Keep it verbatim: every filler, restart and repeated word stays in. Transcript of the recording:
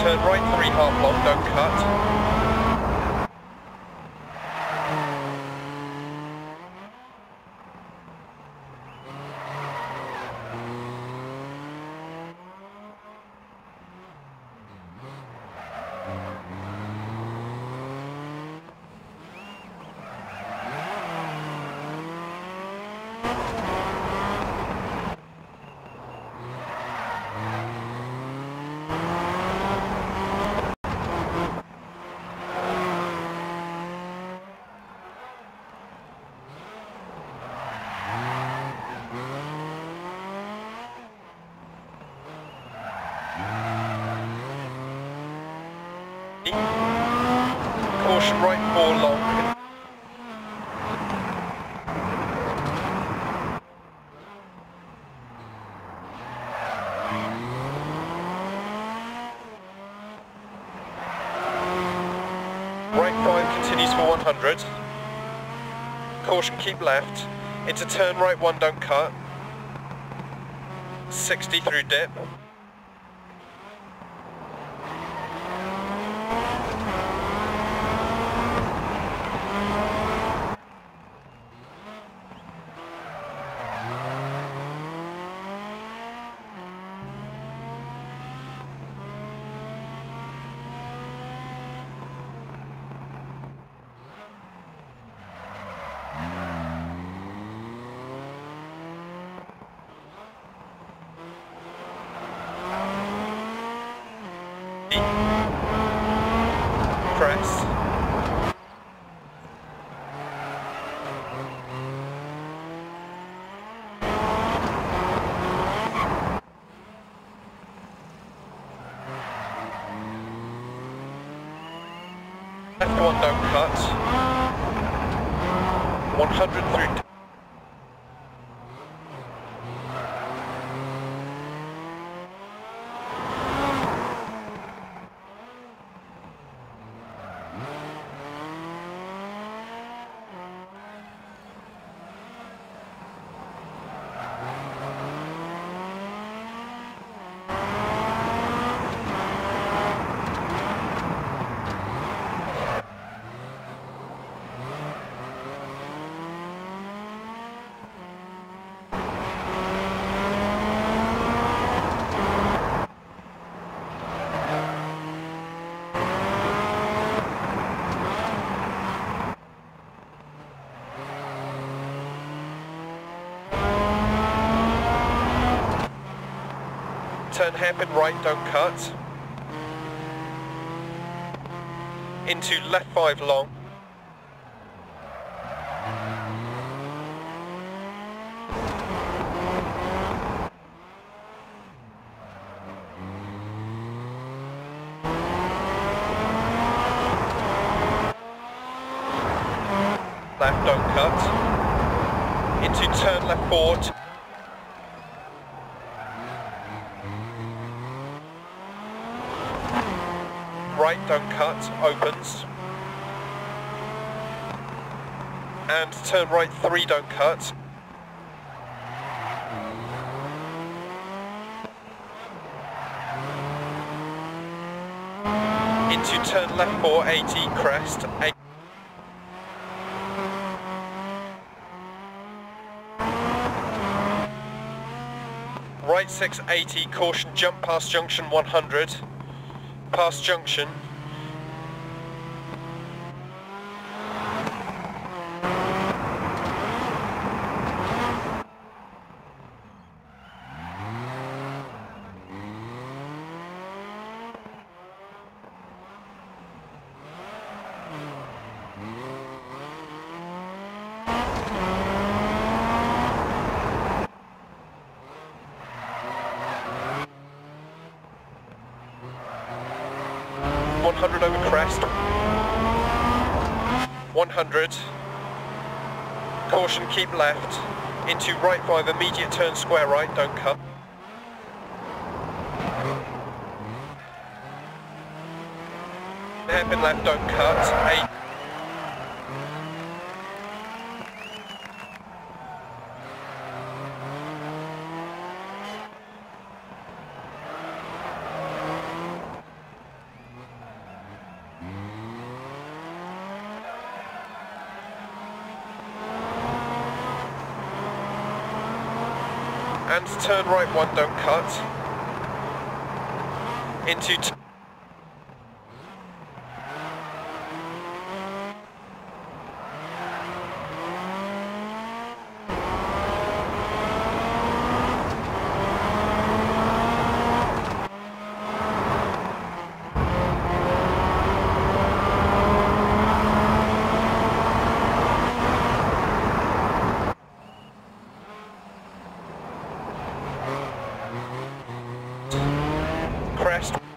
turn right three half long, don't cut. Caution right four long. Right five continues for one hundred. Caution, keep left. Into turn right one, don't cut. sixty through dip. Press. Left one, don't cut. one hundred through. Turn hairpin right, don't cut. Into left five long. Left, don't cut. Into turn left four. Right, don't cut, opens. And turn right three, don't cut. Into turn left four, eighty, crest, eight. Right six, eighty, caution, jump past junction one hundred. Past junction. one hundred over crest. one hundred. Caution, keep left. Into right five, immediate turn square right, don't cut. Hairpin left, don't cut. eight. and turn right one, don't cut. Into t crest.